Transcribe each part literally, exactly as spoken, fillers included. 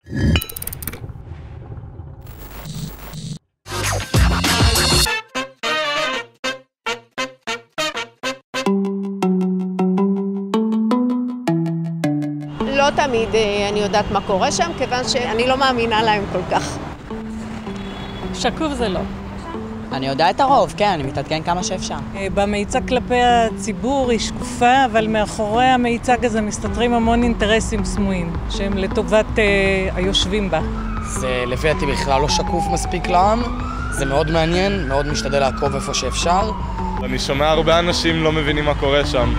לא תמיד אני יודעת מה קורה שם, כיוון שאני לא מאמינה להם כל כך. שקוף זה לא. אני יודע את הרוב, כן, אני מתעדכן כמה שאפשר. במיצג כלפי הציבור היא שקופה, אבל מאחורי המיצג הזה מסתתרים המון אינטרסים סמויים, שהם לטובת אה, היושבים בה. זה לפי דעתי בכלל לא שקוף מספיק לעם, זה מאוד מעניין, מאוד משתדל לעקוב איפה שאפשר. אני שומע הרבה אנשים לא מבינים מה קורה שם.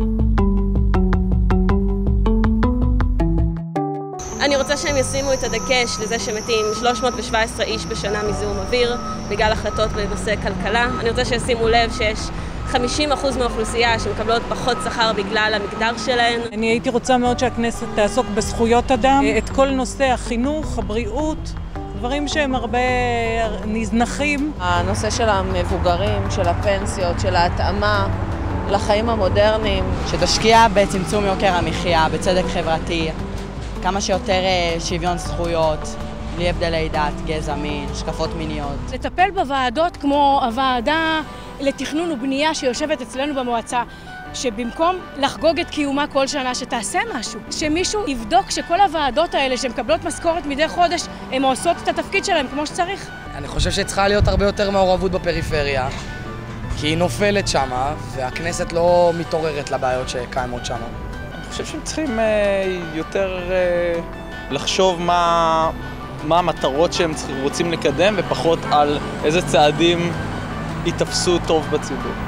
אני רוצה שהם ישימו את הדגש לזה שמתים שלוש מאות שבע עשרה איש בשנה מזיהום אוויר, בגלל החלטות בנושא כלכלה. אני רוצה שישימו לב שיש חמישים אחוז מהאוכלוסייה שמקבלות פחות שכר בגלל המגדר שלהן. אני הייתי רוצה מאוד שהכנסת תעסוק בזכויות אדם, את כל נושא החינוך, הבריאות, דברים שהם הרבה נזנחים. הנושא של המבוגרים, של הפנסיות, של ההתאמה לחיים המודרניים. שתשקיע בצמצום יוקר המחיה, בצדק חברתי, כמה שיותר שוויון זכויות, בלי הבדלי דת, גזע, מין, השקפות מיניות. לטפל בוועדות כמו הוועדה לתכנון ובנייה שיושבת אצלנו במועצה, שבמקום לחגוג את קיומה כל שנה, שתעשה משהו. שמישהו יבדוק שכל הוועדות האלה שמקבלות משכורת מדי חודש, הן עושות את התפקיד שלהם כמו שצריך. אני חושב שצריכה להיות הרבה יותר מעורבות בפריפריה, כי היא נופלת שמה, והכנסת לא מתעוררת לבעיות שקיימות שמה. אני חושב שהם צריכים יותר לחשוב מה, מה המטרות שהם רוצים לקדם, ופחות על איזה צעדים יתפסו טוב בציבור.